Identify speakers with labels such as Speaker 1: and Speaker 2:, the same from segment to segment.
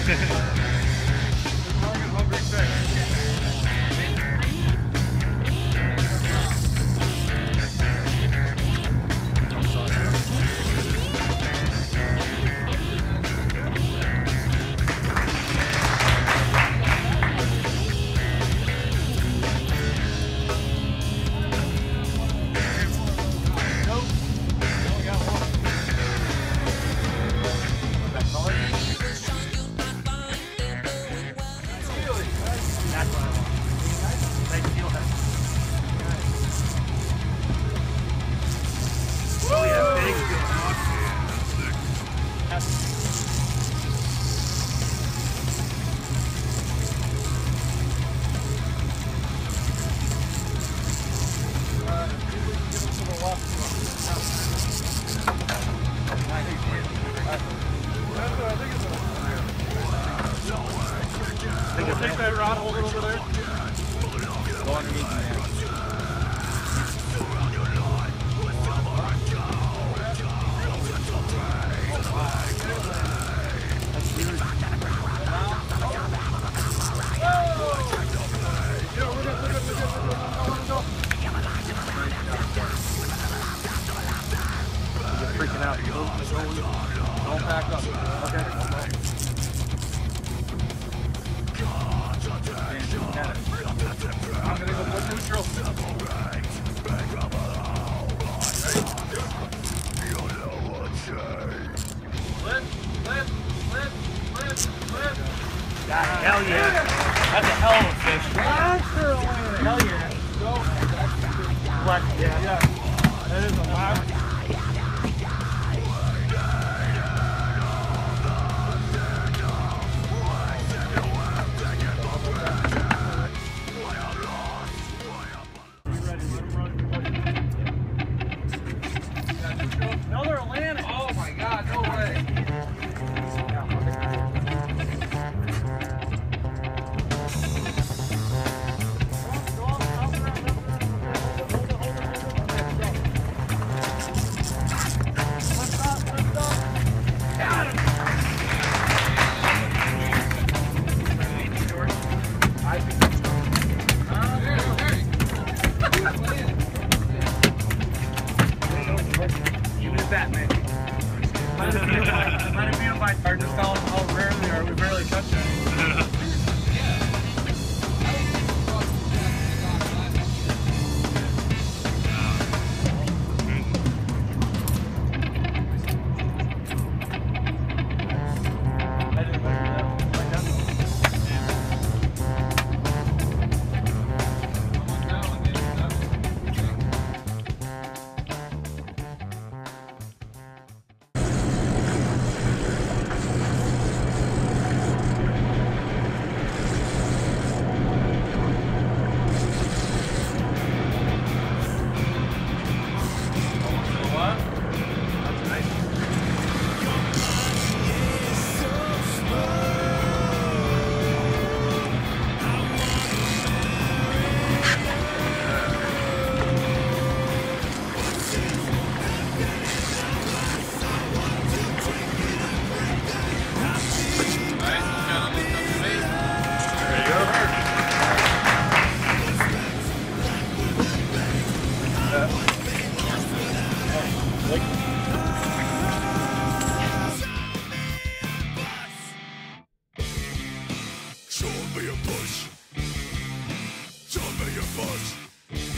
Speaker 1: Take that rod, hold it over there. Go underneath, man. You're freaking out. Don't back up. Okay. I'm gonna go put neutral. Flip.
Speaker 2: Hell yeah. That's a hell of a fish. Hell yeah. What?
Speaker 1: Yeah. That is a lot.
Speaker 2: Another Atlantic.
Speaker 1: Oh my God, no way.
Speaker 2: That, man. Might have been by just telling how rare they are. We barely touched it.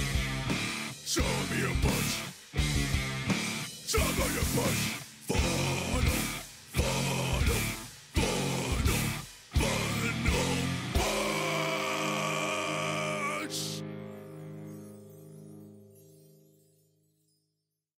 Speaker 3: Show me a push.